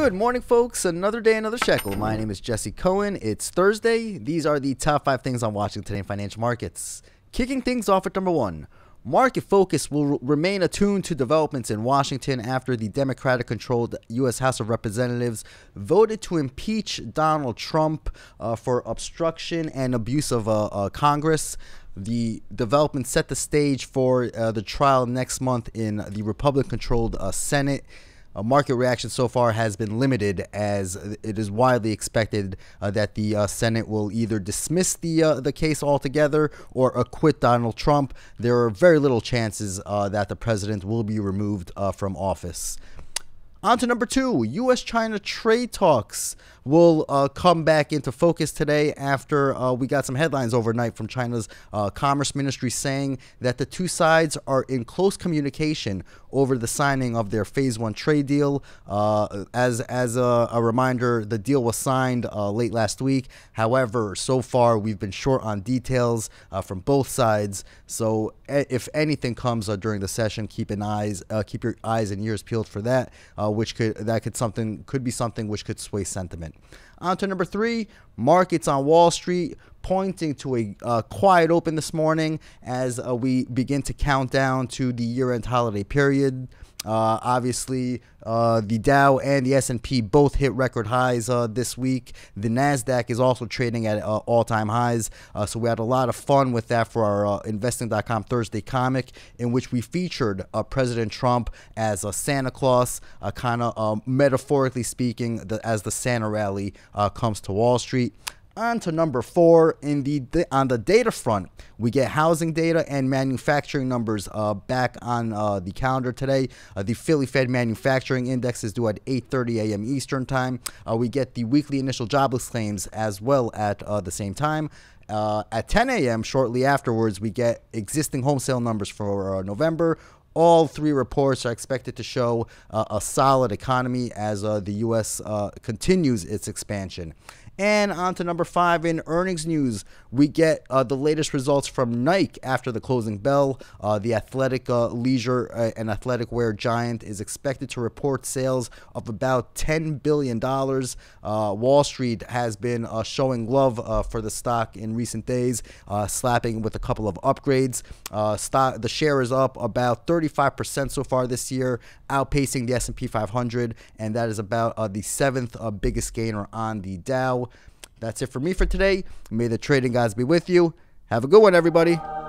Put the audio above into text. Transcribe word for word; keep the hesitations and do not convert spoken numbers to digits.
Good morning, folks. Another day, another shekel. My name is Jesse Cohen. It's Thursday. These are the top five things I'm watching today in financial markets. Kicking things off at number one. Market focus will remain attuned to developments in Washington after the Democratic-controlled U S House of Representatives voted to impeach Donald Trump uh, for obstruction and abuse of uh, uh, Congress. The development set the stage for uh, the trial next month in the Republican-controlled uh, Senate. Uh, market reaction so far has been limited, as it is widely expected uh, that the uh, Senate will either dismiss the uh, the case altogether or acquit Donald Trump. There are very little chances uh, that the president will be removed uh, from office. On to number two, U S China trade talks will uh, come back into focus today after uh, we got some headlines overnight from China's uh, Commerce Ministry saying that the two sides are in close communication over the signing of their phase one trade deal. Uh, as as a, a reminder, the deal was signed uh, late last week. However, so far we've been short on details uh, from both sides. So if anything comes uh, during the session, keep an eyes uh, keep your eyes and ears peeled for that. Uh, which could that could something could be something which could sway sentiment. On to number three, markets on Wall Street pointing to a uh, quiet open this morning as uh, we begin to count down to the year-end holiday period. Uh, obviously, uh, the Dow and the S and P both hit record highs uh, this week. The NASDAQ is also trading at uh, all-time highs. Uh, so we had a lot of fun with that for our uh, Investing dot com Thursday comic, in which we featured uh, President Trump as a Santa Claus, uh, kind of uh, metaphorically speaking, the, as the Santa rally uh, comes to Wall Street. On to number four, in the on the data front, we get housing data and manufacturing numbers uh, back on uh, the calendar today. Uh, the Philly Fed Manufacturing Index is due at eight thirty a m Eastern Time. Uh, we get the weekly initial jobless claims as well at uh, the same time. Uh, at ten a m shortly afterwards, we get existing home sale numbers for uh, November. All three reports are expected to show uh, a solid economy as uh, the U S uh, continues its expansion. And on to number five, in earnings news, we get uh, the latest results from Nike after the closing bell. Uh, the athletic uh, leisure uh, and athletic wear giant is expected to report sales of about ten billion dollars. Uh, Wall Street has been uh, showing love uh, for the stock in recent days, uh, slapping with a couple of upgrades. Uh, stock, the share is up about thirty-five percent so far this year, outpacing the S and P five hundred, and that is about uh, the seventh uh, biggest gainer on the Dow. That's it for me for today. May the trading gods be with you. Have a good one, everybody.